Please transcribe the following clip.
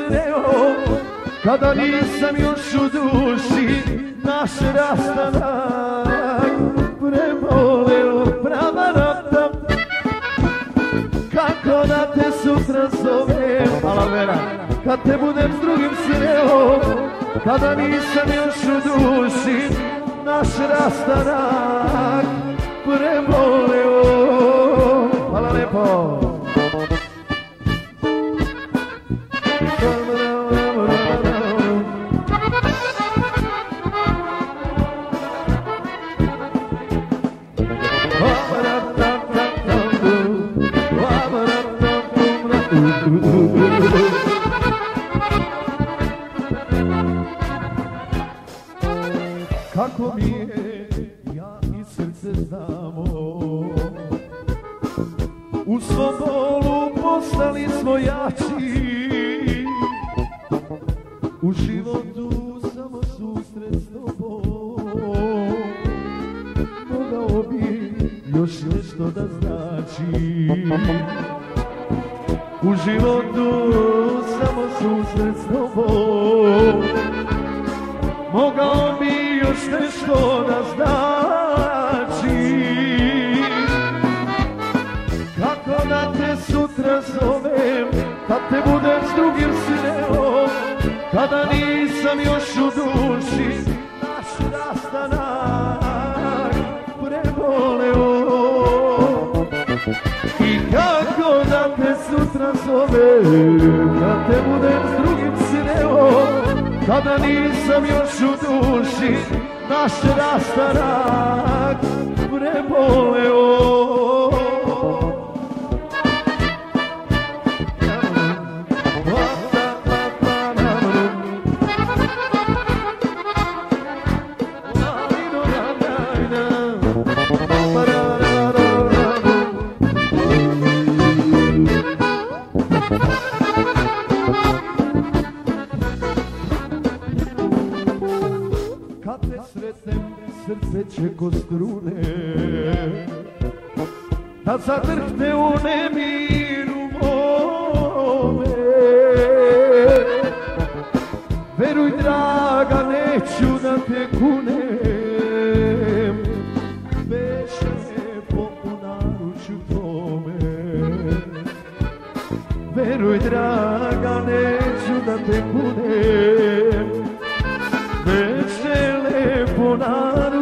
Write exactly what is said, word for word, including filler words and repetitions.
sreo, kada nisam još u duši naš rastanak preboleo. Pravarata, kako da te sutra zovem, Alavera, kad te budem s drugim sreo, kada nisam još u duši naš rastanak preboleo. Hvala lepo. Kako mi je, ja i srce znamo, u svom bolu postali smo jači, u životu samo susret s tobom, mogao bi još nešto da znači. U životu samo susret s tobom, mogao bi još nešto da znači. Kako da te sutra zovem, kad te budem s drugim sreo, kada nisam još u duši naš rastanak preboleo. I kako da te sutra zovem, kad te budem s drugim sreo, kada nisam još u duši naš rastanak preboleo. Kad te sretnem, srce će ko strune da zadrhte u nemiru mome. Veruj draga, neću da te kunem, beše lepo u naručju tome. Veruj draga, neću da te kunem, beše lepo naručju